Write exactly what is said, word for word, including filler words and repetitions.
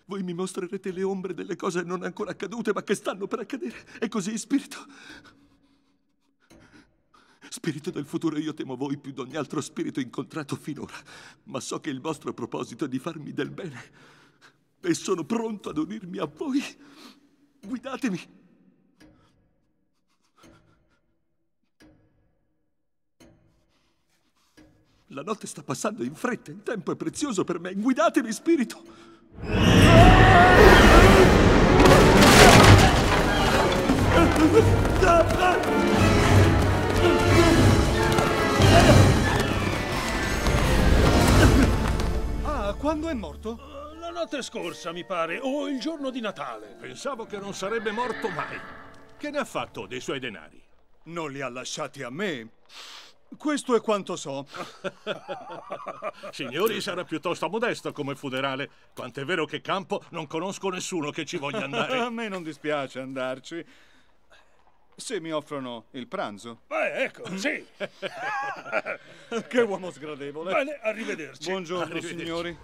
Voi mi mostrerete le ombre delle cose non ancora accadute, ma che stanno per accadere. E così, spirito... Spirito del futuro, io temo voi più di ogni altro spirito incontrato finora, ma so che il vostro proposito è di farmi del bene e sono pronto ad unirmi a voi. Guidatemi. La notte sta passando in fretta, il tempo è prezioso per me. Guidatemi, spirito. Ah, quando è morto? La notte scorsa, mi pare, o il giorno di Natale. Pensavo che non sarebbe morto mai. Che ne ha fatto dei suoi denari? Non li ha lasciati a me. Questo è quanto so. Signori, sarà piuttosto modesto come funerale. Quant'è vero che campo non conosco nessuno che ci voglia andare. A me non dispiace andarci. Se mi offrono il pranzo. Beh, ecco, sì. Che uomo sgradevole. Bene, arrivederci. Buongiorno, Arrivederci. signori.